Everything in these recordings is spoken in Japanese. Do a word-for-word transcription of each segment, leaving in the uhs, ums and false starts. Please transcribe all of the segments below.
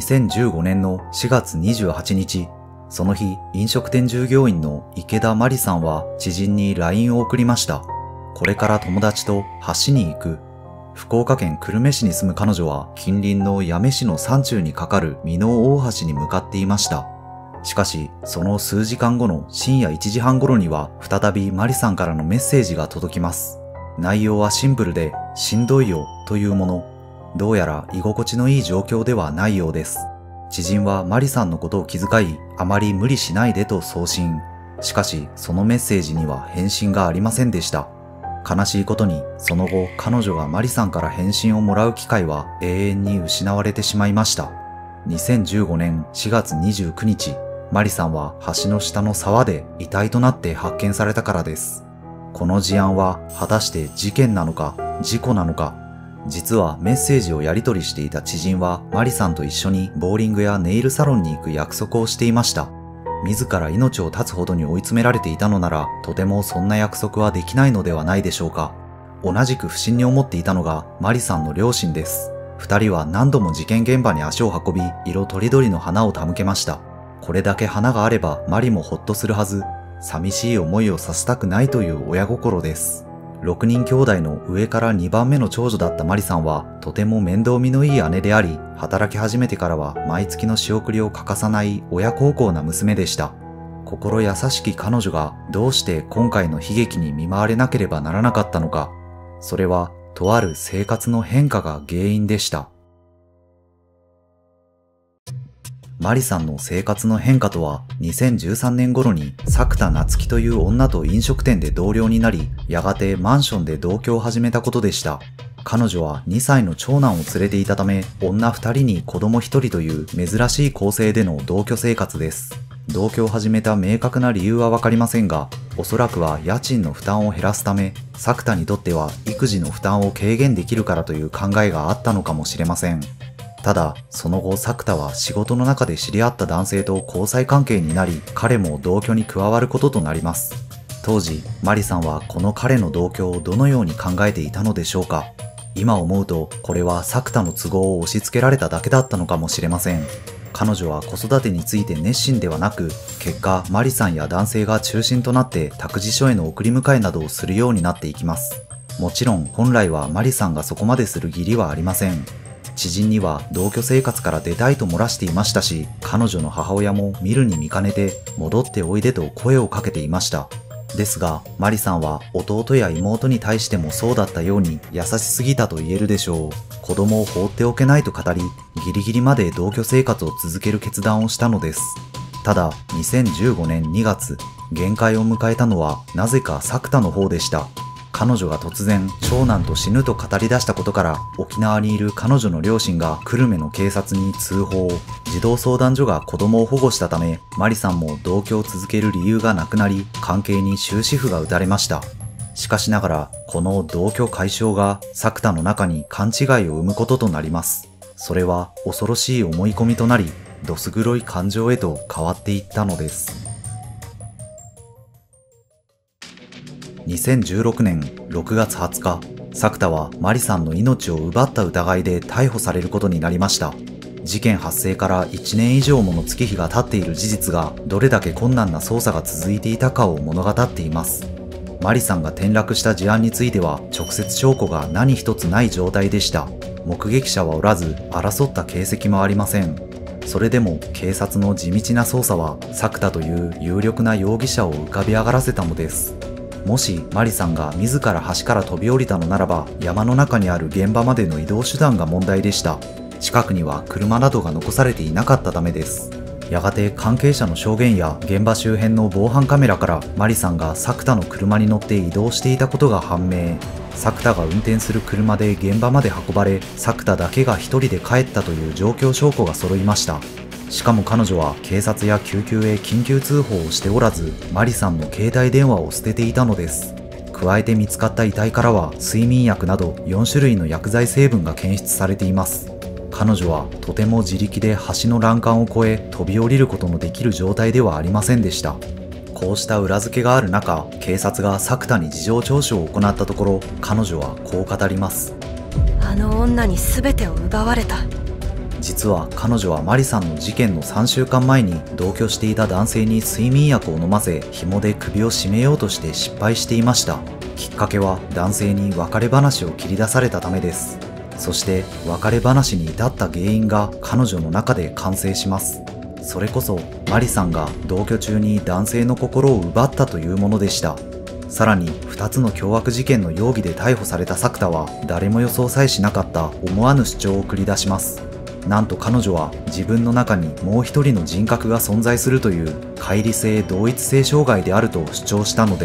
せんじゅうごねんのしがつにじゅうはちにち、その日、飲食店従業員の池田真理さんは知人に ライン を送りました。これから友達と橋に行く。福岡県久留米市に住む彼女は近隣の八女市の山中に架かる美濃大橋に向かっていました。しかし、その数時間後の深夜いちじはん頃には再びマリさんからのメッセージが届きます。内容はシンプルで、しんどいよというもの。どうやら居心地のいい状況ではないようです。知人はマリさんのことを気遣い、あまり無理しないでと送信。しかし、そのメッセージには返信がありませんでした。悲しいことに、その後、彼女がマリさんから返信をもらう機会は永遠に失われてしまいました。にせんじゅうごねんしがつにじゅうくにち、マリさんは橋の下の沢で遺体となって発見されたからです。この事案は果たして事件なのか、事故なのか。実はメッセージをやり取りしていた知人はマリさんと一緒にボーリングやネイルサロンに行く約束をしていました。自ら命を絶つほどに追い詰められていたのなら、とてもそんな約束はできないのではないでしょうか。同じく不審に思っていたのがマリさんの両親です。二人は何度も事件現場に足を運び、色とりどりの花を手向けました。これだけ花があればマリもほっとするはず。寂しい思いをさせたくないという親心です。ろくにん兄弟の上からにばんめの長女だったマリさんは、とても面倒見のいい姉であり、働き始めてからは毎月の仕送りを欠かさない親孝行な娘でした。心優しき彼女がどうして今回の悲劇に見舞われなければならなかったのか。それは、とある生活の変化が原因でした。マリさんの生活の変化とは、にせんじゅうさんねん頃に作田夏樹という女と飲食店で同僚になり、やがてマンションで同居を始めたことでした。彼女はにさいの長男を連れていたため、女ふたりに子供ひとりという珍しい構成での同居生活です。同居を始めた明確な理由はわかりませんが、おそらくは家賃の負担を減らすため、作田にとっては育児の負担を軽減できるからという考えがあったのかもしれません。ただ、その後作田は仕事の中で知り合った男性と交際関係になり、彼も同居に加わることとなります。当時、マリさんはこの彼の同居をどのように考えていたのでしょうか。今思うと、これは作田の都合を押し付けられただけだったのかもしれません。彼女は子育てについて熱心ではなく、結果、マリさんや男性が中心となって託児所への送り迎えなどをするようになっていきます。もちろん、本来はマリさんがそこまでする義理はありません。知人には同居生活から出たいと漏らしていましたし、彼女の母親も見るに見かねて戻っておいでと声をかけていました。ですが、マリさんは弟や妹に対してもそうだったように優しすぎたと言えるでしょう。子供を放っておけないと語り、ギリギリまで同居生活を続ける決断をしたのです。ただ、にせんじゅうごねんにがつ、限界を迎えたのはなぜか作田の方でした。彼女が突然、長男と死ぬと語り出したことから、沖縄にいる彼女の両親が久留米の警察に通報。児童相談所が子供を保護したため、マリさんも同居を続ける理由がなくなり、関係に終止符が打たれました。しかしながら、この同居解消が、作田の中に勘違いを生むこととなります。それは、恐ろしい思い込みとなり、どす黒い感情へと変わっていったのです。にせんじゅうろくねんろくがつはつか、作田はマリさんの命を奪った疑いで逮捕されることになりました。事件発生からいちねん以上もの月日が経っている事実が、どれだけ困難な捜査が続いていたかを物語っています。マリさんが転落した事案については、直接証拠が何一つない状態でした。目撃者はおらず、争った形跡もありません。それでも警察の地道な捜査は、作田という有力な容疑者を浮かび上がらせたのです。もしマリさんが自ら橋から飛び降りたのならば、山の中にある現場までの移動手段が問題でした。近くには車などが残されていなかったためです。やがて関係者の証言や現場周辺の防犯カメラからマリさんが作田の車に乗って移動していたことが判明。作田が運転する車で現場まで運ばれ、作田だけが一人で帰ったという状況証拠が揃いました。しかも彼女は警察や救急へ緊急通報をしておらず、マリさんの携帯電話を捨てていたのです。加えて見つかった遺体からは睡眠薬などよんしゅるいの薬剤成分が検出されています。彼女はとても自力で橋の欄干を越え飛び降りることのできる状態ではありませんでした。こうした裏付けがある中、警察が作田に事情聴取を行ったところ、彼女はこう語ります。 あの女に全てを奪われた。 実は彼女はマリさんの事件のさんしゅうかんまえに同居していた男性に睡眠薬を飲ませ紐で首を絞めようとして失敗していました。きっかけは男性に別れ話を切り出されたためです。そして別れ話に至った原因が彼女の中で完成します。それこそマリさんが同居中に男性の心を奪ったというものでした。さらにふたつの凶悪事件の容疑で逮捕された作田は誰も予想さえしなかった思わぬ主張を繰り出します。なんと彼女は自分の中にもう一人の人格が存在するという乖離性同一性障害であると主張したのです。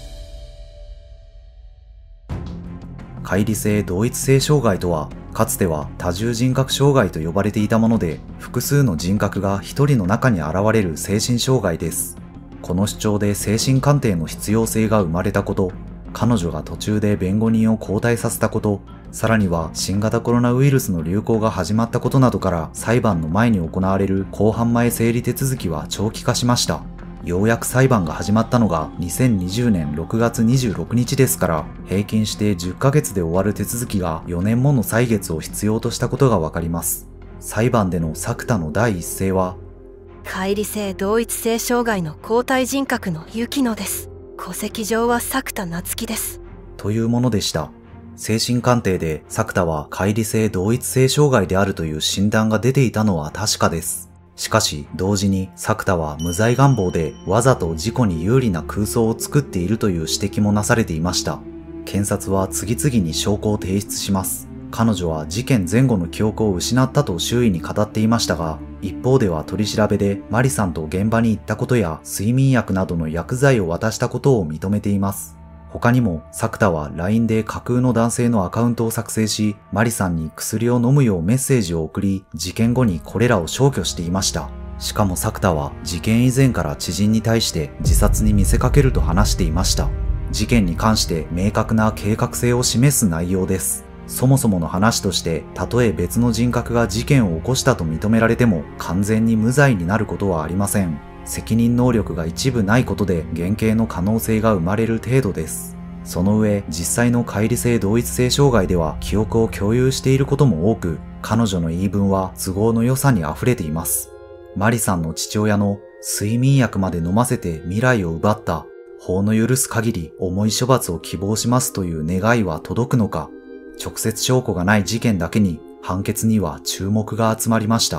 乖離性同一性障害とは、かつては多重人格障害と呼ばれていたもので、複数の人格が一人の中に現れる精神障害です。この主張で精神鑑定の必要性が生まれたこと、彼女が途中で弁護人を交代させたこと、さらには新型コロナウイルスの流行が始まったことなどから裁判の前に行われる公判前整理手続きは長期化しました。ようやく裁判が始まったのがにせんにじゅうねんろくがつにじゅうろくにちですから、平均してじゅっかげつで終わる手続きがよねんもの歳月を必要としたことがわかります。裁判での作田の第一声は、 乖離性同一性障害の交代人格の雪乃です。戸籍上は作田夏樹です。 というものでした。精神鑑定で作田は乖離性同一性障害であるという診断が出ていたのは確かです。しかし、同時に作田は無罪願望でわざと事故に有利な空想を作っているという指摘もなされていました。検察は次々に証拠を提出します。彼女は事件前後の記憶を失ったと周囲に語っていましたが、一方では取り調べでマリさんと現場に行ったことや睡眠薬などの薬剤を渡したことを認めています。他にも、作田は ライン で架空の男性のアカウントを作成し、マリさんに薬を飲むようメッセージを送り、事件後にこれらを消去していました。しかも作田は事件以前から知人に対して自殺に見せかけると話していました。事件に関して明確な計画性を示す内容です。そもそもの話として、たとえ別の人格が事件を起こしたと認められても、完全に無罪になることはありません。責任能力が一部ないことで減刑の可能性が生まれる程度です。その上、実際の乖離性同一性障害では記憶を共有していることも多く、彼女の言い分は都合の良さに溢れています。マリさんの父親の睡眠薬まで飲ませて未来を奪った、法の許す限り重い処罰を希望しますという願いは届くのか、直接証拠がない事件だけに判決には注目が集まりました。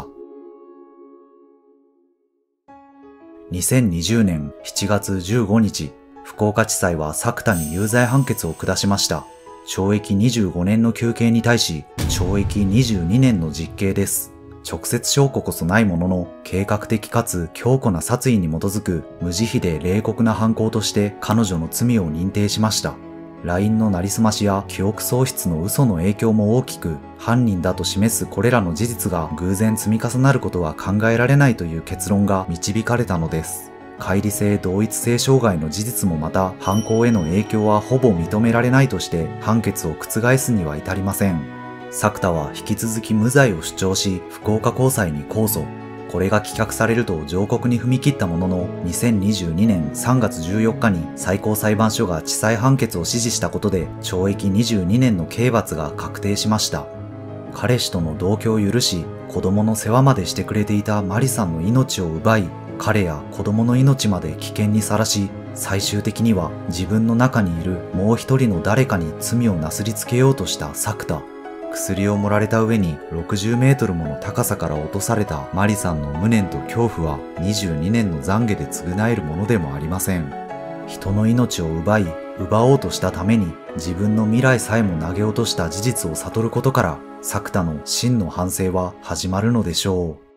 にせんにじゅうねんしちがつじゅうごにち、福岡地裁は作田に有罪判決を下しました。懲役にじゅうごねんの求刑に対し、懲役にじゅうにねんの実刑です。直接証拠こそないものの、計画的かつ強固な殺意に基づく無慈悲で冷酷な犯行として彼女の罪を認定しました。ライン のなりすましや記憶喪失の嘘の影響も大きく、犯人だと示すこれらの事実が偶然積み重なることは考えられないという結論が導かれたのです。乖離性同一性障害の事実もまた犯行への影響はほぼ認められないとして判決を覆すには至りません。作田は引き続き無罪を主張し、福岡高裁に控訴。これが棄却されると上告に踏み切ったものの、にせんにじゅうにねんさんがつじゅうよっかに最高裁判所が地裁判決を支持したことで、懲役にじゅうにねんの刑罰が確定しました。彼氏との同居を許し、子供の世話までしてくれていたマリさんの命を奪い、彼や子供の命まで危険にさらし、最終的には自分の中にいるもう一人の誰かに罪をなすりつけようとした作田。薬を盛られた上にろくじゅうメートルもの高さから落とされたマリさんの無念と恐怖はにじゅうにねんの懺悔で償えるものでもありません。人の命を奪い、奪おうとしたために自分の未来さえも投げ落とした事実を悟ることから、作田の真の反省は始まるのでしょう。